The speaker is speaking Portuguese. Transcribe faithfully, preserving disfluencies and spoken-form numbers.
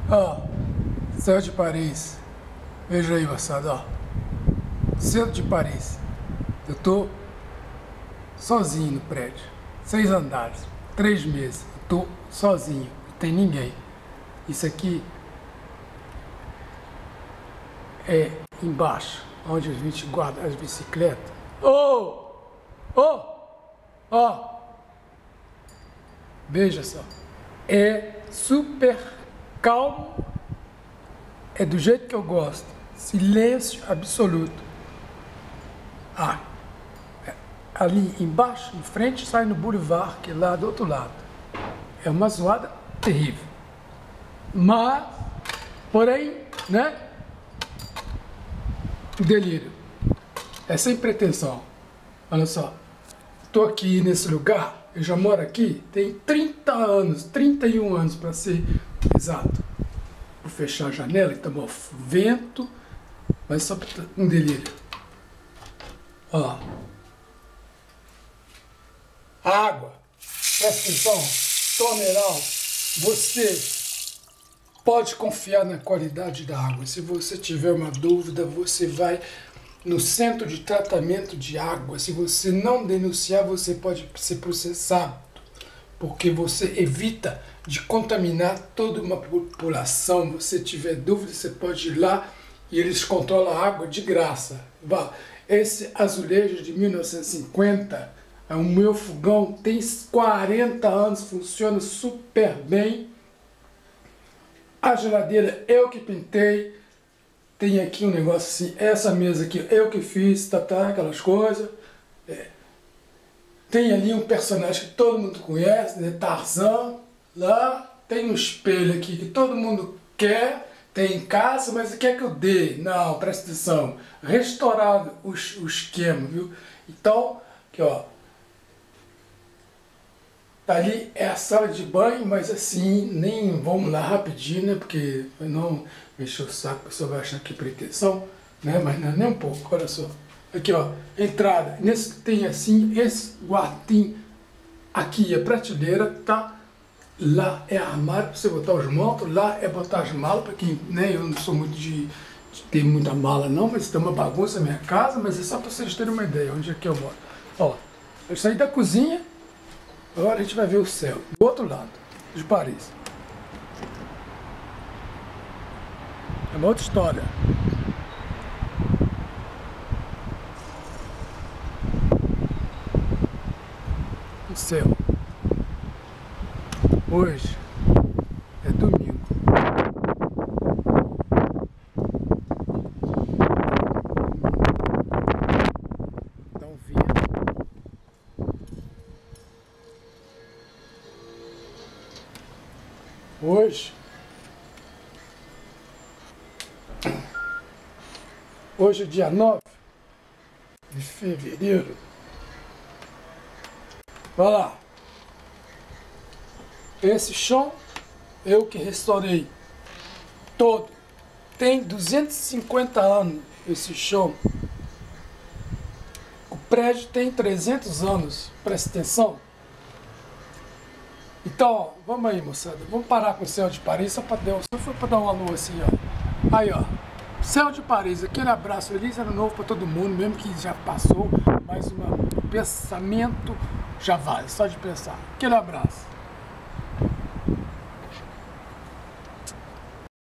Ó, céu de Paris. Veja aí, moçada, ó. Céu de Paris. Eu tô sozinho no prédio. Seis andares, três meses. Eu tô sozinho, não tem ninguém. Isso aqui é embaixo, onde a gente guarda as bicicletas. Ô! Ô! Ó! Veja só. É super calmo. É do jeito que eu gosto. Silêncio absoluto. Ah, ali embaixo, em frente, sai no Boulevard, que é lá do outro lado. É uma zoada terrível. Mas, porém, né? Delírio. É sem pretensão. Olha só. Estou aqui nesse lugar, eu já moro aqui, tem trinta anos, trinta e um anos para ser exato. Vou fechar a janela, que tá bom vento, mas só um delírio. Ó. Água. Presta atenção, Toneral, você pode confiar na qualidade da água. Se você tiver uma dúvida, você vai no centro de tratamento de água. Se você não denunciar, você pode ser processado, porque você evita de contaminar toda uma população. Se tiver dúvida, você pode ir lá e eles controlam a água de graça. Esse azulejo de mil novecentos e cinquenta, é o meu fogão, tem quarenta anos, funciona super bem. A geladeira eu que pintei. Tem aqui um negócio assim, essa mesa aqui eu que fiz, tá, tá, aquelas coisas. É. Tem ali um personagem que todo mundo conhece, né, Tarzan. Lá tem um espelho aqui que todo mundo quer, tem em casa, mas quer que eu dê. Não, presta atenção. Restaurado o, o esquema, viu? Então, aqui ó. Ali é a sala de banho, mas assim, nem vamos lá rapidinho, né? Porque não mexer o saco, a pessoa vai achar que é pretensão, né? Mas não é nem um pouco, olha só. Aqui ó, entrada, nesse tem assim, esse quartinho aqui é prateleira, tá? Lá é armário para você botar os mantos, lá é botar as malas, para quem, né? Eu não sou muito de, de ter muita mala não, mas tem uma bagunça na minha casa, mas é só para vocês terem uma ideia onde é que eu moro. Ó, eu saí da cozinha. Agora a gente vai ver o céu, do outro lado, de Paris. É uma outra história. O céu. Hoje é domingo. Dá um vento. Hoje, hoje é dia nove de fevereiro. Olha lá. Esse chão eu que restaurei todo. Tem duzentos e cinquenta anos esse chão. O prédio tem trezentos anos, presta atenção. Então, ó, vamos aí, moçada. Vamos parar com o céu de Paris, só para dar, só foi para dar uma lua assim, ó. Aí, ó. Céu de Paris, aquele abraço feliz, ano novo para todo mundo, mesmo que já passou, mas um pensamento já vale, só de pensar. Aquele abraço.